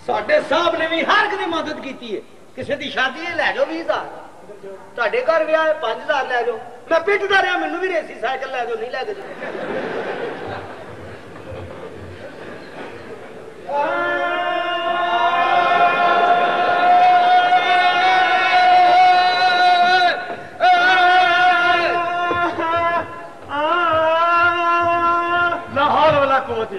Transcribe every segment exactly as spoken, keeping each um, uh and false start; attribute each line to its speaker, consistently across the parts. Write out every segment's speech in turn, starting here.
Speaker 1: साडे साहब ने भी हर एक मदद की है। किसी की शादी है लै जाओ बीस हजार, तुहाडे घर विआह है पांच हजार लै जाओ। मैं पिटदा रहा, मैनू भी रेसी साइकिल लै जाओ, नहीं लैके लाहौर वाला कोच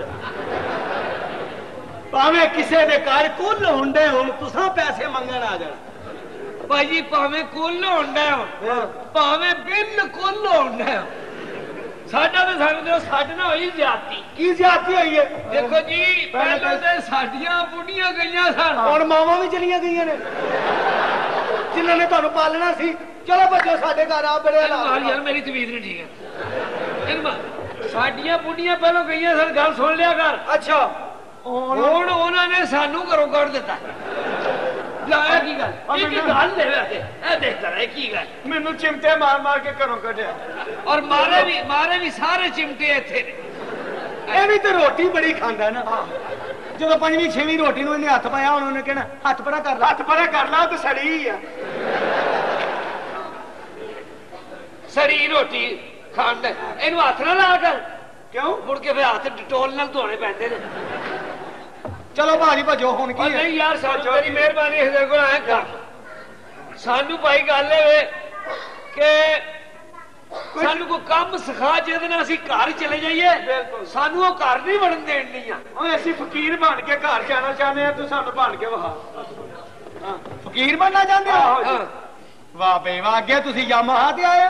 Speaker 1: भावे किसी के घर कुल होंडे हो तुसा पैसे मंगन आ जाना
Speaker 2: भाई जी, भावे कुल होंडे हो भावे बिल्कुल होंडे हो, साडा तो समझो साडे नाल होई ज्यादती।
Speaker 1: की ज्यादती हुई है?
Speaker 2: देखो जी, पहले तो साडियां बुढ़ियां गईयां सन,
Speaker 1: हुण मावां भी चलियां गईयां ने जिन्हां ने तुहानू पालना सी। चलो बच्चो साडे घर आ बड़े हालात।
Speaker 2: यार मेरी तबीयत नहीं ठीक है। साडियां बुढ़ियां पहलों गईयां सन, गल सुन लिया कर।
Speaker 1: अच्छा,
Speaker 2: हुण उन्हां ने सानू घरों कढ दित्ता। लाया की गल एक गल ले वैसे ए देखदा रहे की गल
Speaker 1: मैनू चिमटे मार मार के घरों कढिया
Speaker 2: और मारे भी मारे भी सारे चिमटे इत्थे ने।
Speaker 1: ਇਹ ਵੀ ਤੇ ਰੋਟੀ ਬੜੀ ਖਾਂਦਾ ਨਾ। ਜਦੋਂ ਪੰਜਵੀਂ ਛੇਵੀਂ ਰੋਟੀ ਨੂੰ ਇਹਨੇ ਹੱਥ ਪਾਇਆ ਹੁਣ ਉਹਨੇ ਕਹਿਣਾ ਹੱਥ ਪਰਾ ਕਰ ਲਾ, ਹੱਥ ਪਰਾ ਕਰ ਲਾ, ਉਹ ਤੇ ਸੜੀ ਹੀ ਆ।
Speaker 2: ਸੜੀ ਰੋਟੀ ਖਾਣ ਦੇ ਇਹਨੂੰ ਹੱਥ ਨਾ ਲਾ ਕਰ।
Speaker 1: ਕਿਉਂ?
Speaker 2: ਮੁੜ ਕੇ ਫਿਰ ਹੱਥ ਡਟੋਲ ਨਾਲ ਧੋਣੇ ਪੈਂਦੇ ਨੇ।
Speaker 1: ਚਲੋ ਭਾਜੀ ਭਜੋ ਹੁਣ ਕੀ ਹੈ?
Speaker 2: ਨਹੀਂ ਯਾਰ ਸਾਨੂੰ ਤੇਰੀ ਮਿਹਰਬਾਨੀ ਇਹਦੇ ਕੋਲ ਆਇਆ ਕਰ। ਸਾਨੂੰ ਭਾਈ ਗੱਲ ਇਹ ਕਿ ਸਾਨੂੰ ਕੋਈ ਕੰਮ ਸਿਖਾ ਜਿਹਦੇ ਨਾਲ ਅਸੀਂ ਘਰ ਚਲੇ ਜਾਈਏ। ਸਾਨੂੰ ਉਹ ਘਰ ਨਹੀਂ ਵੜਨ ਦੇਣ ਨਹੀਂ ਆ।
Speaker 1: ਓਏ ਅਸੀਂ ਫਕੀਰ ਬਣ ਕੇ ਘਰ ਜਾਣਾ ਚਾਹੁੰਦੇ ਆ, ਤੂੰ ਸਾਨੂੰ ਬਣ ਕੇ ਵਹਾ। ਹਾਂ, ਫਕੀਰ ਬਣਨਾ ਚਾਹੁੰਦੇ ਹੋ? ਵਾਹ ਬੇ ਵਾਹ, ਅੱਗੇ ਤੁਸੀਂ ਯਾਮਾਹਾ ਤੇ ਆਏ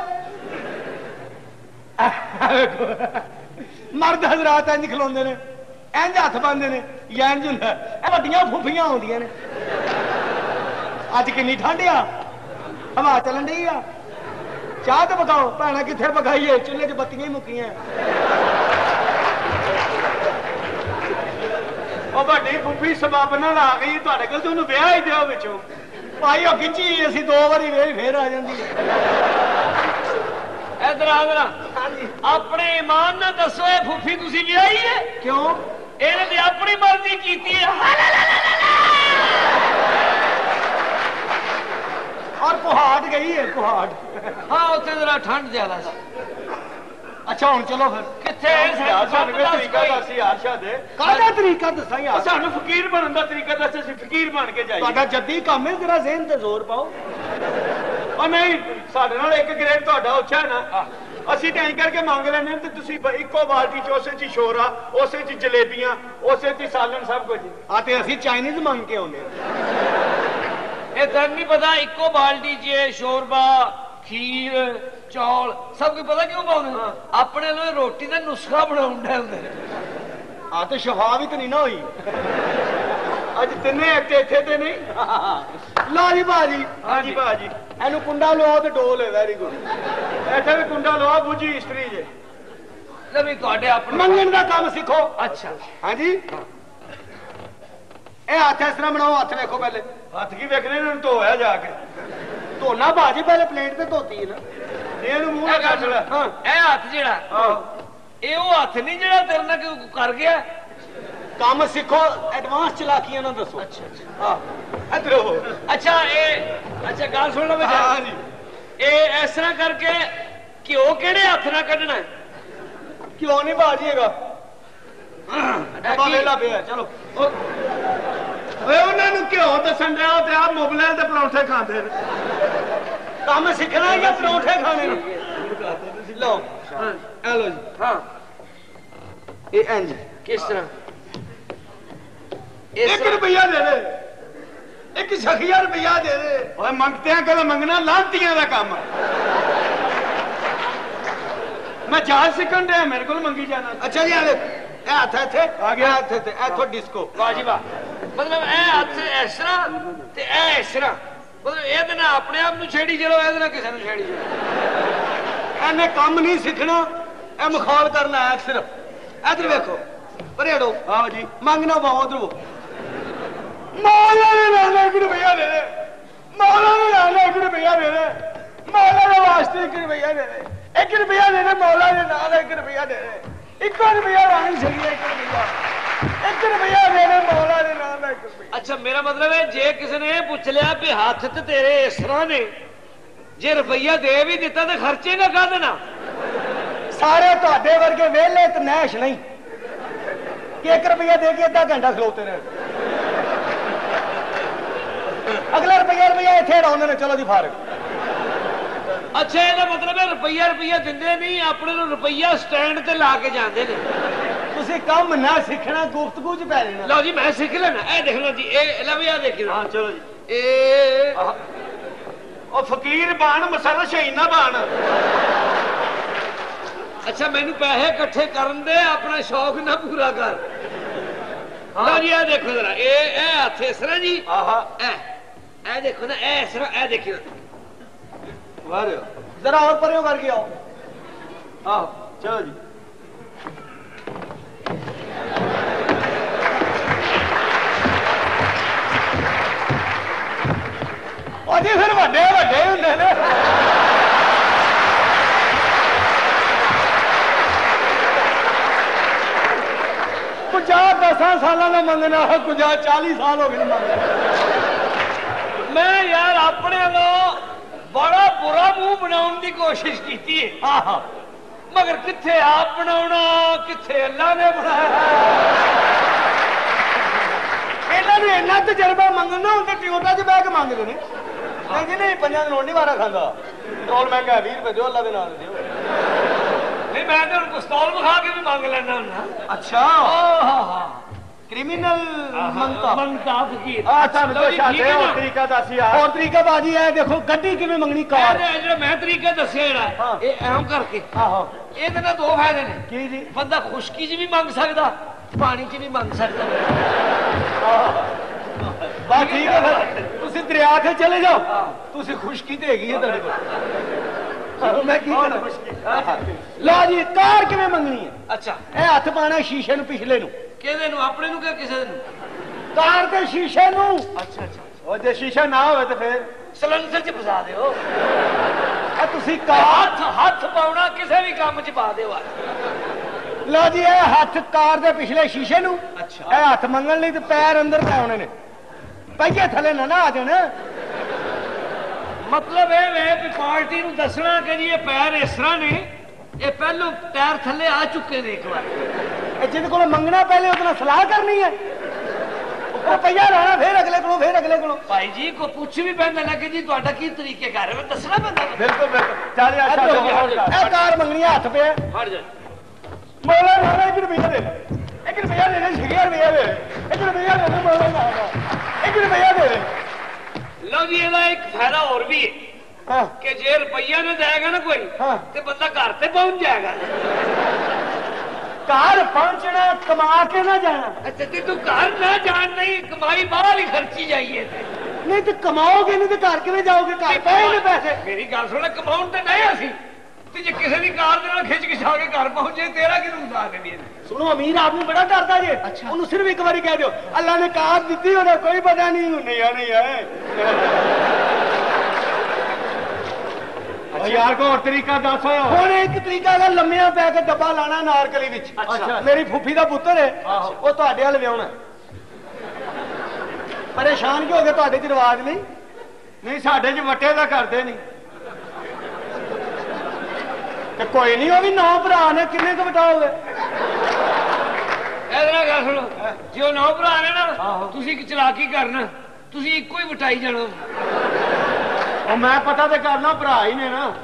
Speaker 1: ਮਰਦ ਹਜ਼ਰਾਤ ਇੰਜ ਖਲੋਂਦੇ ਨੇ, ਇੰਜ ਹੱਥ ਬੰਨਦੇ ਨੇ, ਇੰਜ ਹੁੰਦਾ। ਇਹ ਵੱਡੀਆਂ ਫੁੱਫੀਆਂ ਆਉਂਦੀਆਂ ਨੇ। ਅੱਜ ਕਿੰਨੀ ਠੰਡ ਆ, ਹਵਾ ਚੱਲਣ ਡਈ ਆ। ਚਾਹ ਤੇ ਪਕਾਓ ਭੈਣਾ, ਕਿੱਥੇ ਪਕਾਈਏ? ਚੁੱਲ੍ਹੇ 'ਚ ਬੱਤੀਆਂ ਹੀ ਮੁੱਕੀਆਂ। ਉਹ ਵੱਡੀ ਫੁੱਫੀ ਸਬੱਬ ਨਾਲ ਆ ਗਈ ਤੁਹਾਡੇ ਕੋਲ, ਤੁਹਾਨੂੰ ਵਿਆਹ ਹੀ ਦਿਓ ਵਿੱਚੋਂ। ਭਾਈ ਉਹ ਖਿੱਚੀ ਅਸੀਂ ਦੋ ਵਾਰੀ ਵੇਖ ਫੇਰ ਆ ਜਾਂਦੀ।
Speaker 2: ਇਧਰ ਆ ਮੇਰਾ। ਹਾਂਜੀ, ਆਪਣੇ ਇਮਾਨ ਨਾਲ ਦੱਸੋ ਇਹ ਫੁੱਫੀ ਤੁਸੀਂ ਵਿਆਹੀ ਹੈ?
Speaker 1: ਕਿਉਂ?
Speaker 2: ਇਹਨੇ ਤੇ ਆਪਣੀ ਮਰਜ਼ੀ ਕੀਤੀ ਹੈ।
Speaker 1: ਔਰ ਕੁਹਾੜ ਗਈ ਹੈ, ਕੁਹਾੜ।
Speaker 2: ਹਾਂ, ਉੱਥੇ ਜਰਾ ਠੰਡ ਜ਼ਿਆਦਾ ਸੀ।
Speaker 1: ਅੱਛਾ ਹੁਣ ਚਲੋ ਫਿਰ।
Speaker 2: ਕਿੱਥੇ
Speaker 1: ਸਾਨੂੰ ਤਰੀਕਾ ਦੱਸ ਯਾਰ। ਸ਼ਾਦੇ ਕਾਹਦਾ ਤਰੀਕਾ ਦੱਸਾਂ ਯਾਰ? ਸਾਨੂੰ ਫਕੀਰ ਬਣਨ ਦਾ ਤਰੀਕਾ ਦੱਸ, ਅਸੀਂ ਫਕੀਰ ਬਣ ਕੇ ਜਾਈਏ। ਤੁਹਾਡਾ ਜੱਦੀ ਕੰਮ ਹੈ, ਜਰਾ ਜ਼ਿਹਨ ਤੇ ਜ਼ੋਰ ਪਾਓ। ਉਹ ਨਹੀਂ, ਸਾਡੇ ਨਾਲ ਇੱਕ ਗ੍ਰੇਡ ਤੁਹਾਡਾ ਉੱਚਾ ਹੈ ਨਾ। ਅਸੀਂ ਤਾਂ ਐਂ ਕਰਕੇ ਮੰਗ ਲੈਂਦੇ ਤੇ ਤੁਸੀਂ ਇੱਕੋ ਬਾਲਟੀ ਚ ਉਸੇ ਚ ਸ਼ੋਰਾ, ਉਸੇ ਚ ਜਲੇਬੀਆਂ, ਉਸੇ ਚ ਸਾਲਨ, ਸਭ ਕੁਝ। ਆ ਤੇ ਅਸੀਂ ਚਾਈਨੀਜ਼ ਮੰਗ ਕੇ ਆਉਂਦੇ।
Speaker 2: ਇਹ ਤਾਂ ਨਹੀਂ ਪਤਾ ਇੱਕੋ ਬਾਲਟੀ ਚ ਸ਼ੋਰਬਾ, ਖੀਰ, ਚੌਲ ਸਭ ਕੁਝ ਪਤਾ ਕਿਉਂ ਪਾਉਂਦੇ? ਆਪਣੇ ਲਈ ਰੋਟੀ ਦਾ ਨੁਸਖਾ ਬਣਾਉਂਦੇ ਹੁੰਦੇ ਨੇ।
Speaker 1: ਆ ਤੇ ਸ਼ਫਾ ਵੀ ਤਾਂ ਨਹੀਂ ਨਾ ਹੋਈ। ਅੱਜ ਤਿੰਨੇ ਇੱਥੇ ਇੱਥੇ ਤੇ ਨਹੀਂ। ਲਓ ਜੀ ਭਾਜੀ। ਹਾਂਜੀ ਭਾਜੀ, ਇਹਨੂੰ ਕੁੰਡਾ ਲਵਾਓ ਤੇ ਡੋਲ ਹੈ। Very good. ਇੱਥੇ ਵੀ ਕੁੰਡਾ ਲਵਾਓ, ਬੁੱਝੀ ਇਸਤਰੀ ਜੇ।
Speaker 2: ਲੈ ਵੀ ਤੁਹਾਡੇ ਆਪਣੇ
Speaker 1: ਮੰਗਣ ਦਾ ਕੰਮ ਸਿੱਖੋ।
Speaker 2: ਅੱਛਾ
Speaker 1: ਹਾਂਜੀ, ਇਹ ਹੱਥ ਇਸ ਤਰ੍ਹਾਂ ਬਣਾਓ। ਹੱਥ ਵੇਖੋ ਪਹਿਲੇ। ਹੱਥ ਕੀ ਵੇਖਣੇ, ਇਹਨਾਂ ਨੂੰ ਧੋਇਆ ਜਾ ਕੇ। ਧੋਣਾ ਭਾਜੀ ਪਹਿਲੇ ਪਲੇਟ ਤੇ ਧੋਤੀ ਹੈ ਨਾ। ਇਹਨੂੰ ਮੂੰਹ ਨਾਲ ਕੱਢ ਲੈ। ਹਾਂ,
Speaker 2: ਇਹ ਹੱਥ ਜਿਹੜਾ ਇਹ ਉਹ ਹੱਥ ਨਹੀਂ ਜਿਹੜਾ ਤੇਰੇ ਨਾਲ ਕਰ ਗਿਆ।
Speaker 1: ਕੰਮ ਸਿੱਖੋ, ਐਡਵਾਂਸ ਚਲਾਕੀਆਂ ਨਾ ਦੱਸੋ।
Speaker 2: ਅੱਛਾ ਅੱਛਾ,
Speaker 1: ਹਾਂ ਇਧਰ ਹੋ।
Speaker 2: ਅੱਛਾ ਇਹ ਅੱਛਾ ਗੱਲ ਸੁਣ ਲਓ ਬੇਟਾ।
Speaker 1: ਹਾਂ ਜੀ,
Speaker 2: ਇਹ ਇਸ ਤਰ੍ਹਾਂ ਕਰਕੇ ਘਿਓ ਕਿਹੜੇ ਹੱਥ ਨਾਲ ਕੱਢਣਾ?
Speaker 1: ਕਿਉਂ ਨਹੀਂ ਭਾਜੀ ਹੈਗਾ? ਡੱਬਾ ਵੇਲਾ ਪਿਆ। ਚਲੋ ਓਏ ਉਹਨਾਂ ਨੂੰ ਘਿਓ ਦੱਸਣ ਦਿਆ ਤੇ ਆ ਮੁਬਲੇ ਤੇ ਪਰੌਂਠੇ ਖਾਂਦੇ ਨੇ। ਕੰਮ ਸਿੱਖਣਾ ਜਾਂ ਪਰੌਂਠੇ ਖਾਣੇ ਨੇ? ਲਓ ਇਹ ਲਓ ਜੀ।
Speaker 2: ਹਾਂ,
Speaker 1: ਇਹ ਇੰਜ
Speaker 2: ਕਿਸ ਤਰ੍ਹਾਂ?
Speaker 1: ਇੱਕ ਰੁਪਈਆ ਦੇ ਦੇ, ਇੱਕ ਸਖੀਆ ਰੁਪਈਆ ਦੇ ਦੇ। ਓਏ ਮੰਗਤਿਆਂ ਕੋਲ ਮੰਗਣਾ ਲਾਂਤੀਆਂ ਦਾ ਕੰਮ। ਮੈਂ ਜਾਚ ਸਿੱਖਣ ਡਿਆ, ਮੇਰੇ ਕੋਲ ਮੰਗੀ ਜਾਣਾ। ਅੱਛਾ ਜੀ, ਆ ਲੈ ਇਹ ਹੱਥ ਇੱਥੇ ਆ ਗਿਆ। ਇੱਥੇ ਤੇ ਇੱਥੋਂ ਡਿਸਕੋ।
Speaker 2: ਵਾਹ ਜੀ ਵਾਹ। ਮਤਲਬ ਇਹ ਹੱਥ ਇਸ ਤਰ੍ਹਾਂ ਤੇ ਇਹ ਇਸ ਤਰ੍ਹਾਂ, ਮਤਲਬ ਇਹਦੇ ਨਾਲ ਆਪਣੇ ਆਪ ਨੂੰ ਛੇੜੀ ਚਲੋ, ਇਹਦੇ ਨਾਲ ਕਿਸੇ ਨੂੰ ਛੇੜੀ ਚਲੋ।
Speaker 1: ਇਹਨੇ ਕੰਮ ਨਹੀਂ ਸਿੱਖਣਾ, ਇਹ ਮਖੌਲ ਕਰਨਾ ਹੈ ਸਿਰਫ। ਇੱਧਰ ਵੇਖੋ, ਪਰੇ ਹਟੋ। ਆਓ ਜੀ, ਮੰਗਣਾ ਪਾਓ। ਉਧਰੋਂ ਮੌਲਾ ਨੇ ਲੈ ਇੱਕ ਰੁਪਈਆ ਦੇ ਦੇ। ਮੌਲਾ ਨੇ ਲੈ ਇੱਕ ਰੁਪਈਆ ਦੇ ਦੇ। ਮੌਲਾ ਦੇ ਵਾਸਤੇ ਇੱਕ ਰੁਪਈਆ ਦੇ ਦੇ। ਇੱਕ ਰੁਪਈਆ ਦੇ ਦੇ। ਮੌਲਾ ਦੇ ਨਾਲ ਇੱਕ ਰੁਪਈਆ ਦੇ ਦੇ। ਇੱਕੋ ਰੁਪਈਆ ਵਾਂਗ ਸਹੀ। ਇੱਕ ਰੁਪਈਆ, ਇੱਕ ਰੁਪਈਆ ਦੇ ਦੇ। ਮੌਲਾ ਦੇ ਨਾਲ ਇੱਕ ਰੁਪਈਆ।
Speaker 2: अच्छा मेरा मतलब है जे किसी ने पूछ लिया भी हाथ ते तेरे इस तरह ने जे रुपया दे भी दिता तो खर्चेगा का देना
Speaker 1: सारे तुहाडे वर्गे वेले ते नैश नहीं कि एक रुपया दे के अद्धा घंटा खलोते रहे अगला रुपया रुपया इत्थे उड़ाउंदे ने चलो जी फारग
Speaker 2: अच्छा ਇਹਦਾ मतलब है रुपया रुपया ਦਿੰਦੇ नहीं अपने ਨੂੰ रुपया स्टैंड ਤੇ ਲਾ ਕੇ ਜਾਂਦੇ ਨੇ
Speaker 1: ਤੁਸੀਂ ਕੰਮ ਨਾ ਸਿੱਖਣਾ ਗੁਫ਼ਤਗੂ ਚ ਪੈ ਲੈਣਾ
Speaker 2: ਲਓ ਜੀ ਮੈਂ ਸਿੱਖ ਲੈਣਾ ਇਹ ਦੇਖ ਲਓ ਜੀ ਇਹ ਲੈ ਵੀ ਆ ਦੇਖੀ
Speaker 1: ਹਾਂ ਚਲੋ ਜੀ
Speaker 2: ਇਹ
Speaker 1: ਉਹ ਫਕੀਰ ਬਾਣ ਮਸਰ ਸ਼ਹੀਨਾ ਬਾਣ
Speaker 2: ਅੱਛਾ ਮੈਨੂੰ ਪੈਸੇ ਇਕੱਠੇ ਕਰਨ ਦੇ ਆਪਣਾ ਸ਼ੌਕ ਨਾ ਪੂਰਾ ਕਰ ਲਓ ਜੀ ਇਹ ਦੇਖੋ ਜਰਾ ਇਹ ਇਹ ਹੱਥ ਇਸ ਤਰ੍ਹਾਂ ਜੀ
Speaker 1: ਆਹਾ
Speaker 2: ਇਹ ਇਹ ਦੇਖੋ ਨਾ ਇਹ ਇਸ ਤਰ੍ਹਾਂ ਇਹ ਦੇਖਿਓ
Speaker 1: ਵਾਹ ਜਰਾ ਹੋਰ ਪਰਿਓ ਕਰਕੇ ਆਓ ਆਹ ਚਲੋ ਜੀ ਉਹਦੇ ਫਿਰ ਵੱਡੇ ਵੱਡੇ ਹੁੰਦੇ ਨੇ ਪੰਜਾਹ ਦਸਾਂ ਸਾਲਾਂ ਦਾ ਮੰਗਣਾ ਪੰਜਾਹ ਚਾਲੀ ਸਾਲ ਹੋ ਗਏ ਮੰਗਣਾ
Speaker 2: ਮੈਂ ਯਾਰ ਆਪਣੇ ਵੱਲੋਂ ਬੜਾ ਬੁਰਾ ਮੂੰਹ ਬਣਾਉਣ ਦੀ ਕੋਸ਼ਿਸ਼ ਕੀਤੀ ਹੈ
Speaker 1: ਆਹ
Speaker 2: ਮਗਰ ਕਿੱਥੇ ਆਪ ਬਣਾਉਣਾ ਕਿੱਥੇ ਅੱਲਾ ਨੇ ਬਣਾਇਆ
Speaker 1: ਇਹਨਾਂ ਨੂੰ ਇੰਨਾ ਤਜਰਬਾ ਮੰਗਣਾ ਹੁੰਦਾ ਟਿਊਟਾ 'ਚ ਬਹਿ ਕੇ ਮੰਗਦੇ ਨੇ ਕਹਿੰਦੇ ਨਹੀਂ ਪੰਜਾਂ ਦਿਨ ਨਹੀਂ ਵਾਰਾ ਖਾਂਦਾ ਟੋਲ ਮਹਿੰਗਾ ਵੀਹ ਰੁਪਏ ਦਿਓ ਅੱਲਾ ਦੇ ਨਾਂ ਦਿਓ
Speaker 2: ਨਹੀਂ ਮੈਂ ਤਾਂ ਪਿਸਤੌਲ ਵਿਖਾ ਕੇ ਵੀ ਮੰਗ ਲੈਣਾ ਹੁੰਦਾ
Speaker 1: ਅੱਛਾ
Speaker 2: ਆਹਾ
Speaker 1: ਕ੍ਰਿਮੀਨਲ ਮੰਗਤਾ
Speaker 2: ਮੰਗਤਾ ਫਕੀਰ
Speaker 1: ਆ ਤੁਹਾਨੂੰ ਦੱਸਿਆ ਹੋਰ ਤਰੀਕਾ ਦੱਸ ਯਾਰ ਹੋਰ ਤਰੀਕਾ ਬਾਜੀ ਐ ਦੇਖੋ ਗੱਡੀ ਕਿਵੇਂ ਮੰਗਣੀ ਕਾਰ
Speaker 2: ਜਿਹੜਾ ਮੈਂ ਤਰੀਕਾ ਦੱਸਿਆ ਜਿਹੜਾ ਇਹ ਐਂ ਕਰਕੇ
Speaker 1: ਆਹੋ
Speaker 2: ਇਹਦੇ ਨਾਲ ਦੋ ਫਾਇਦੇ ਨੇ
Speaker 1: ਕੀ ਜੀ
Speaker 2: ਬੰਦਾ ਖੁਸ਼ਕੀ 'ਚ ਵੀ ਮੰਗ ਸਕਦਾ ਪਾਣੀ 'ਚ ਵੀ ਮੰਗ ਸਕਦਾ
Speaker 1: ਬਸ ਠੀਕ ਹੈ ਫਿਰ ਤੁਸੀਂ ਦਰਿਆ ਤੇ ਚਲੇ ਜਾਓ ਤੁਸੀਂ ਖੁਸ਼ਕੀ ਤੇ ਹੈਗੀ ਹੈ ਤੁਹਾਡੇ ਕੋਲ ਮੈਂ ਕੀ ਕਰਾਂ ਖੁਸ਼ਕੀ ਲਓ ਜੀ ਕਾਰ ਕਿਵੇਂ ਮੰਗਣੀ ਹੈ
Speaker 2: ਅੱਛਾ
Speaker 1: ਇਹ ਹੱਥ ਪਾਣਾ ਸ਼ੀਸ਼ੇ ਨੂੰ ਪਿਛਲੇ ਨੂੰ
Speaker 2: ਕਿਹਦੇ ਨੂੰ ਆਪਣੇ ਨੂੰ ਕਿ ਕਿਸੇ ਨੂੰ
Speaker 1: ਕਾਰ ਦੇ ਸ਼ੀਸ਼ੇ ਨੂੰ
Speaker 2: ਅੱਛਾ ਅੱਛਾ
Speaker 1: ਉਹ ਜੇ ਸ਼ੀਸ਼ਾ ਨਾ ਹੋਵੇ ਤੇ ਫਿਰ
Speaker 2: ਸਿਲੰਡਰ 'ਚ ਫਸਾ ਦਿਓ
Speaker 1: ਆ ਤੁਸੀਂ ਕਾਰ
Speaker 2: ਹੱਥ ਹੱਥ ਪਾਉਣਾ ਕਿਸੇ ਵੀ ਕੰਮ 'ਚ ਪਾ ਦਿਓ
Speaker 1: ਲਓ ਜੀ ਇਹ ਹੱਥ ਕਾਰ ਦੇ ਪਿਛਲੇ ਸ਼ੀਸ਼ੇ ਨੂੰ
Speaker 2: ਅੱਛਾ
Speaker 1: ਇਹ ਹੱਥ ਮੰਗਣ ਲਈ ਤੇ ਪੈਰ ਅੰਦਰ ਪਾਉਣੇ ਨੇ ਪਈਏ ਥੱਲੇ ਨਾ ਨਾ ਆ ਜਾਣ
Speaker 2: ਮਤਲਬ ਇਹ ਵੇ ਕਿ ਪਾਰਟੀ ਨੂੰ ਦੱਸਣਾ ਕਿ ਜੀ ਇਹ ਪੈਰ ਇਸ ਤਰ੍ਹਾਂ ਨੇ ਇਹ ਪਹਿਲੋਂ ਪੈਰ ਥੱਲੇ ਆ ਚੁੱਕੇ ਨੇ ਇੱਕ ਵਾਰ
Speaker 1: ਇਹ ਜਿਹਦੇ ਕੋਲ ਮੰਗਣਾ ਪਹਿਲੇ ਉਹਦੇ ਨਾਲ ਸਲਾਹ ਕਰਨੀ ਹੈ ਉਹ ਪਈਆ ਲੈਣਾ ਫਿਰ ਅਗਲੇ ਕੋਲੋਂ ਫਿਰ ਅਗਲੇ ਕੋਲੋਂ
Speaker 2: ਭਾਈ ਜੀ ਕੋ ਪੁੱਛ ਵੀ ਪੈਂਦਾ ਨਾ ਕਿ ਜੀ ਤੁਹਾਡਾ ਕੀ ਤਰੀਕੇ ਕਰ ਰਿਹਾ ਮੈਂ ਦੱਸਣਾ ਪੈਂਦਾ
Speaker 1: ਬਿਲਕੁਲ ਬਿਲਕੁਲ ਚੱਲ ਯਾਰ ਇਹ ਕਾਰ ਮੰਗਣੀ ਹੱਥ ਪਿਆ
Speaker 2: ਹਟ ਜਾ
Speaker 1: ਮੌਲਾ ਮੌਲਾ ਇੱਕ ਰੁਪਈਆ ਦੇ ਇੱਕ ਰੁਪਈਆ ਦੇ ਦੇ ਛਿਆ ਰੁਪਈਆ ਦੇ ਇੱਕ ਰੁਪਈਆ ਦੇ ਦੇ ਮੌਲਾ ਨਾ ਇੱਕ ਰੁਪਈਆ ਦੇ
Speaker 2: ਲਓ ਜੀ ਇਹਦਾ ਇੱਕ ਫਾਇਦਾ ਹੋਰ ਵੀ ਹੈ
Speaker 1: ਹਾਂ
Speaker 2: ਕਿ ਜੇ ਰੁਪਈਆ ਨਾ ਜਾਏਗਾ ਨਾ ਕੋਈ
Speaker 1: ਹਾਂ
Speaker 2: ਤੇ ਬੰਦਾ ਘਰ ਤੇ ਪਹੁੰਚ ਜਾਏਗਾ
Speaker 1: ਘਰ ਪਹੁੰਚਣਾ ਕਮਾ ਕੇ ਨਾ ਜਾਣਾ
Speaker 2: ਅੱਛਾ ਤੇ ਤੂੰ ਘਰ ਨਾ ਜਾਣ ਨਹੀਂ ਕਮਾਈ ਬਾਹਰ ਹੀ ਖਰਚੀ ਜਾਈਏ ਤੇ
Speaker 1: ਨਹੀਂ ਤੇ ਕਮਾਓਗੇ ਨਹੀਂ ਤੇ ਘਰ ਕਿਵੇਂ ਜਾਓਗੇ ਘਰ ਪਏ ਨੇ ਪੈਸੇ
Speaker 2: ਮੇਰੀ ਗੱਲ ਸੁਣ ਕਮਾਉਣ ਤੇ ਨਹੀਂ ਅਸੀਂ ਤੇ ਜੇ ਕਿਸੇ ਦੀ ਕਾਰ ਦੇ ਨਾਲ ਖਿੱਚ ਖਿਚਾ ਕੇ ਘਰ ਪਹੁੰਚੇ ਤੇਰਾ ਕੀ ਨੁਕਸਾਨ ਹੈ ਵੀ
Speaker 1: ਸੁਣੋ ਅਮੀਰ ਆਦਮੀ ਬੜਾ ਡਰਦਾ ਜੇ ਉਹਨੂੰ ਸਿਰਫ ਇੱਕ ਵਾਰੀ ਕਹਿ ਦਿਓ ਅੱਲਾ ਨੇ ਕਾਰ ਦਿੱਤੀ ਉਹਦਾ ਕੋਈ ਪਤਾ ਨਹੀਂ ਨਹੀਂ ਆ ਨਹੀਂ ਹੈ ਯਾਰ ਕੋ ਹੋਰ ਤਰੀਕਾ ਦੱਸ ਹੁਣ ਇੱਕ ਤਰੀਕਾ ਹੈ ਲੰਮਿਆਂ ਪੈ ਕੇ ਡੱਬਾ ਲਾਣਾ ਨਾਰਕਲੀ ਵਿੱਚ ਅੱਛਾ ਮੇਰੀ ਫੁੱਫੀ ਦਾ ਪੁੱਤਰ ਹੈ ਉਹ ਤੁਹਾਡੇ ਵੱਲ ਵਿਆਹੁਣਾ ਪਰੇਸ਼ਾਨ ਕਿਉਂ ਹੋ ਗਏ ਤੁਹਾਡੇ ਚ ਰਿਵਾਜ ਨਹੀਂ ਨਹੀਂ ਸਾਡੇ ਚ ਵੱਟੇ ਦਾ ਕਰਦੇ ਨਹੀਂ ਤੇ ਕੋਈ ਨਹੀਂ ਉਹ ਵੀ ਨੌ ਭਰਾ ਨੇ ਕਿੰਨੇ ਕੁ ਬਟਾਓਗੇ
Speaker 2: ਇਹਦੇ ਨਾਲ ਗੱਲ ਸੁਣੋ ਜੇ ਉਹ ਨੌ ਭਰਾ ਨੇ ਨਾ ਤੁਸੀਂ ਇੱਕ ਚਲਾਕੀ ਕਰਨਾ ਤੁਸੀਂ ਇੱਕੋ ਹੀ ਵਟਾਈ ਜਾਣਾ
Speaker 1: ਉਹ ਮੈਂ ਪਤਾ ਤੇ ਕਰਨਾ ਭਰਾ ਹੀ ਨੇ ਨਾ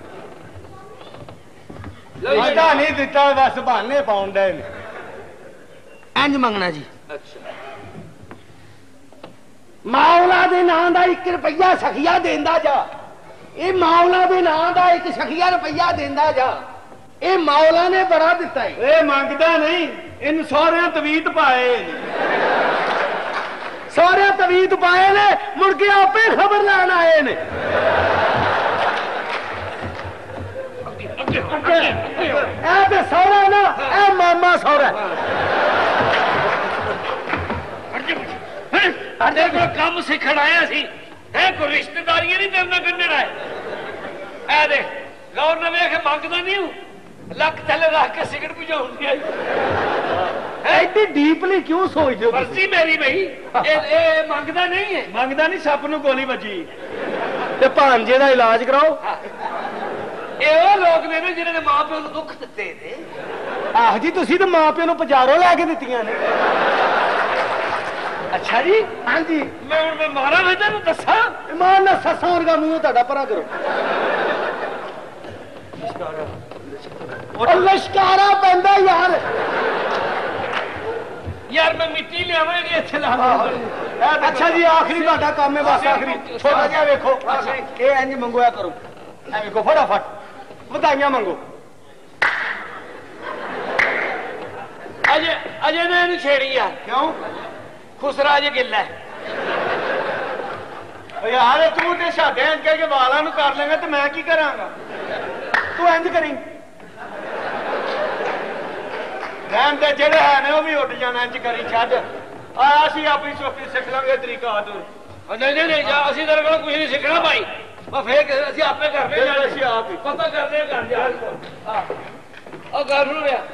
Speaker 1: ਪਤਾ ਨਹੀਂ ਦਿੱਤਾ ਬਸ ਬਹਾਨੇ ਪਾਉਣ ਦੇ ਇੰਜ ਮੰਗਣਾ ਜੀ
Speaker 2: ਅੱਛਾ
Speaker 1: ਮਾਵਲਾ ਦੇ ਨਾਂ ਦਾ ਇੱਕ ਰੁਪਈਆ ਸਖੀਆ ਦੇਂਦਾ ਜਾ ਇਹ ਮਾਵਲਾ ਦੇ ਨਾਂ ਦਾ ਇੱਕ ਸਖੀਆ ਰੁਪਈਆ ਦੇਂਦਾ ਜਾ ਇਹ ਮਾਵਲਾ ਨੇ ਬੜਾ ਦਿੱਤਾ ਇਹ ਮੰਗਦਾ ਨਹੀਂ ਇਹਨੂੰ ਸਹੁਰਿਆਂ ਤਵੀਤ ਪਾਏ ਸਹੁਰਿਆਂ ਤਵੀਤ ਪਾਏ ਨੇ ਮੁੜ ਕੇ ਆਪੇ ਖਬਰ ਲੈਣ ਆਏ ਨੇ ਇਹ ਤੇ ਸਹੁਰਾ ਨਾ ਇਹ ਮਾਮਾ ਸਹੁਰਾ
Speaker 2: ਸਾਡੇ ਕੋਲ ਕੰਮ ਸਿੱਖਣ ਆਇਆ ਸੀ ਹੈ ਕੋਈ ਰਿਸ਼ਤੇਦਾਰੀਆਂ ਨਹੀਂ ਤੇਰੇ ਨਾਲ ਕੱਢਣ ਆਏ ਐ ਦੇ ਗੌਰ ਨਾਲ ਵੇਖ ਮੰਗਦਾ ਨਹੀਂ ਲੱਕ ਥੱਲੇ ਰੱਖ ਕੇ ਸਿਗਰਟ ਬੁਝਾਉਂਦੀ ਆਈ
Speaker 1: ਐਡੀ ਡੀਪਲੀ क्यों सोचते हो?
Speaker 2: मर्जी मेरी भाई। ए, ए, मंगदा नहीं है।
Speaker 1: मंगदा नहीं, सप नूं गोली वजी ते भांजे दा इलाज कराओ।
Speaker 2: ਇਹ ਉਹ ਲੋਕ ਨੇ ਨਾ ਜਿਨ੍ਹਾਂ ਨੇ ਮਾਂ ਪਿਓ ਨੂੰ ਦੁੱਖ ਦਿੱਤੇ ਨੇ।
Speaker 1: ਆਹ ਜੀ ਤੁਸੀਂ ਤਾਂ ਮਾਂ ਪਿਓ ਨੂੰ ਪਜਾਰੋਂ ਲੈ ਕੇ ਦਿੱਤੀਆਂ ਨੇ।
Speaker 2: ਅੱਛਾ ਜੀ।
Speaker 1: ਹਾਂਜੀ
Speaker 2: ਮੈਂ ਹੁਣ ਮੈਂ ਮਾਰਾਂ ਮੈਂ ਤੈਨੂੰ ਦੱਸਾਂ।
Speaker 1: ਮਾਂ ਨਾ ਸੱਸਾਂ ਵਰਗਾ ਮੂੰਹ ਤੁਹਾਡਾ ਪਰਾਂ ਕਰੋ। ਉਹ ਲਸ਼ਕਾਰਾ ਪੈਂਦਾ ਯਾਰ।
Speaker 2: ਯਾਰ ਮੈਂ ਮਿੱਟੀ ਲਿਆਵਾਂ ਇਹਦੇ ਇੱਥੇ ਲਾ ਦੇ।
Speaker 1: ਅੱਛਾ ਜੀ ਆਖਰੀ ਤੁਹਾਡਾ ਕੰਮ ਹੈ ਬਸ ਆਖਰੀ ਛੋਟਾ ਜਿਹਾ ਵੇਖੋ ਇਹ ਇੰਜ ਮੰਗਵਾਇਆ ਕਰੋ। ਐ ਵੇਖੋ ਫਟਾਫਟ ਵਧਾਈਆਂ ਮੰਗੋ।
Speaker 2: ਅਜੇ ਅਜੇ ਨਾ ਇਹਨੂੰ ਛੇੜੀ ਯਾਰ।
Speaker 1: ਕਿਉਂ?
Speaker 2: ਖੁਸਰਾ ਜੇ ਗਿੱਲਾ
Speaker 1: ਯਾਰ ਤੂੰ ਤੇ ਸਾਡੇ ਇੰਜ ਕਹਿ ਕੇ ਵਾਲਾਂ ਨੂੰ ਕਰ ਲੇਗਾ ਤੇ ਮੈਂ ਕੀ ਕਰਾਂਗਾ? ਤੂੰ ਇੰਜ ਕਰੀ ਰਹਿਣ ਦੇ ਜਿਹੜੇ ਹੈ ਨੇ ਉਹ ਵੀ ਉੱਡ ਜਾਣਾ। ਇੰਜ ਕਰੀ ਛੱਡ ਆ ਅਸੀਂ ਆਪਣੀ ਸੋਫੀ ਸਿੱਖ ਲਾਂਗੇ ਤਰੀਕਾ। ਤੂੰ
Speaker 2: ਨਹੀਂ ਨਹੀਂ ਨਹੀਂ ਜਾ ਅਸੀਂ ਤੇਰੇ ਕੋਲ ਕੁਝ ਨਹੀਂ ਸਿੱਖਣਾ ਭਾਈ। ਬਸ ਫੇਰ ਅਸੀਂ ਆਪੇ ਕਰਦੇ
Speaker 1: ਜਾਣਾ। ਅਸੀਂ ਆਪ ਹੀ
Speaker 2: ਪਤਾ ਕਰਦੇ ਕਰ ਜਾ। ਉਹ ਕਰ ਨੂੰ ਰਿਆ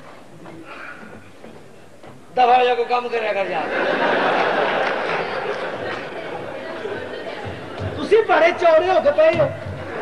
Speaker 2: ਦਫਾ ਜਾ ਕੋਈ ਕੰਮ ਕਰਿਆ ਕਰ ਜਾ।
Speaker 1: ਤੁਸੀਂ ਬੜੇ ਚੌੜੇ ਹੋ ਕੇ ਪਏ ਹੋ।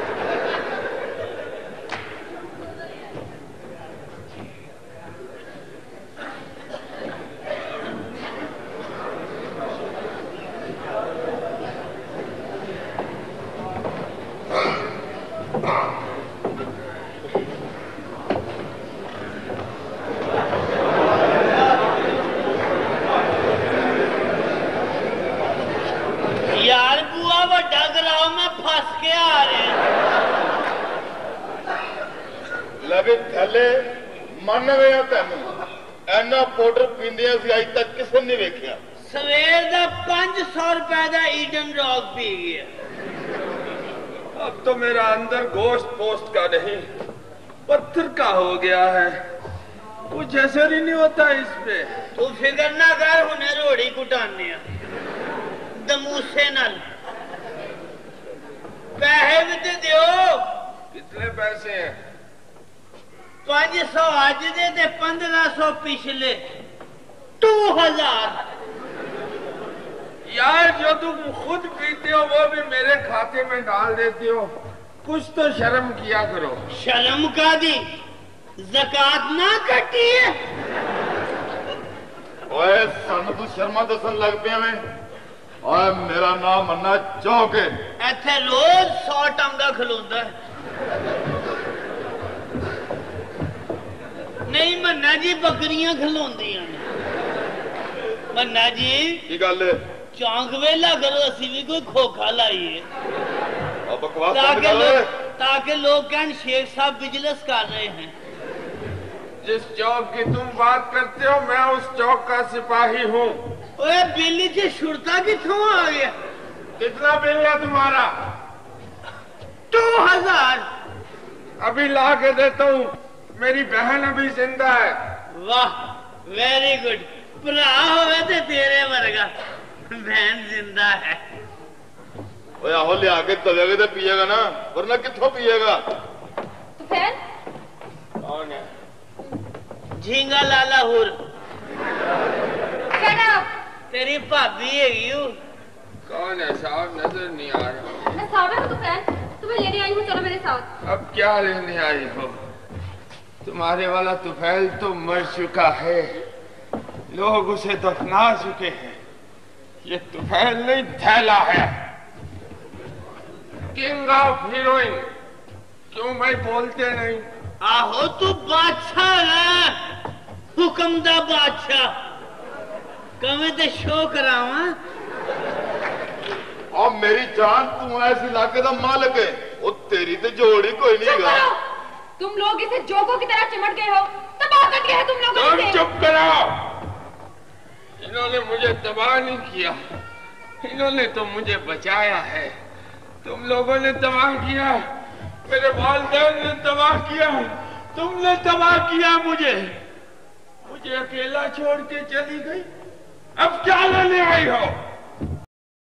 Speaker 3: थले मन गया तेन इना पाउडर पींदे अज तक किसी ने वेख्या।
Speaker 4: सवेर का पांच सौ रुपए का ईडन रॉक पी गया।
Speaker 3: अब तो मेरा अंदर गोश्त पोस्ट का नहीं पत्थर का हो गया है। कुछ असर ही नहीं होता इस पे।
Speaker 4: तू फिक्र ना कर, हुने रोड़ी कुटाने दमूसे नाल। पैसे भी तो दियो।
Speaker 3: कितने पैसे हैं?
Speaker 4: पांच सौ अज दे ते पंद्रह सौ पिछले। टू हजार।
Speaker 3: यार जो तुम खुद पीते हो वो भी मेरे खाते में डाल देते हो। कुछ तो शर्म किया करो।
Speaker 4: शर्म का दी ज़कात ना कटी है।
Speaker 3: ओए सन तू शर्मा दसन लग पिया मैं। ओए मेरा नाम मन्ना चौक है।
Speaker 4: इत्थे रोज सौ टांगा खलोंदा है। नहीं मन्ना जी बकरियां खलोंदियां ने। मन्ना जी
Speaker 3: की गल है?
Speaker 4: चौंक वेला करो, असी भी कोई खोखा लाइए
Speaker 3: बकवास
Speaker 4: ताकि लोग ताकि लोग कहन शेख साहब बिजनेस कर रहे हैं।
Speaker 3: जिस चौक की तुम बात करते हो मैं उस चौक का सिपाही हूँ।
Speaker 4: ओए बिल्ली से शुरता किथों आ गया?
Speaker 3: कितना बिल है तुम्हारा?
Speaker 4: टू हजार।
Speaker 3: अभी ला के देता हूँ। मेरी बहन अभी जिंदा है।
Speaker 4: वाह वेरी गुड। भरा होवे ते तेरे वर्गा बहन जिंदा है।
Speaker 3: ओए आहो ले आके तवेगे तो पिएगा ना, वरना किथों पिएगा?
Speaker 5: तो फिर
Speaker 3: कौन है?
Speaker 4: झींगा लाला हुर।
Speaker 5: Shut up।
Speaker 4: तेरी भाभी हैगी हूँ।
Speaker 3: कौन है साहब? नजर नहीं आ रहा।
Speaker 5: मैं साहब हूँ तुफैन, तुम्हें लेने आई हूँ, चलो मेरे साथ।
Speaker 3: अब क्या लेने आई हो? तुम्हारे वाला तुफैल तो मर चुका है, लोग उसे दफना चुके हैं। ये तुफैल नहीं थैला है। King of heroin. क्यों मैं बोलते नहीं?
Speaker 4: आहो तू बादशाह है, हुक्म दा बादशाह। कमे ते शो करावा।
Speaker 3: और मेरी जान तू ऐसे इलाके का मालिक है, वो तेरी तो जोड़ी कोई नहीं गा।
Speaker 5: तुम लोग इसे जोकों की तरह चिमट गए हो, तबाह कर दिया है तुम लोगों ने।
Speaker 3: तुम चुप करो। इन्होंने मुझे तबाह नहीं किया, इन्होंने तो मुझे बचाया है। तुम लोगों ने तबाह किया, मेरे वालिदैन ने तबाह किया, तुमने तबाह किया मुझे। मुझे अकेला छोड़ के चली गई। अब क्या लेने आई हो?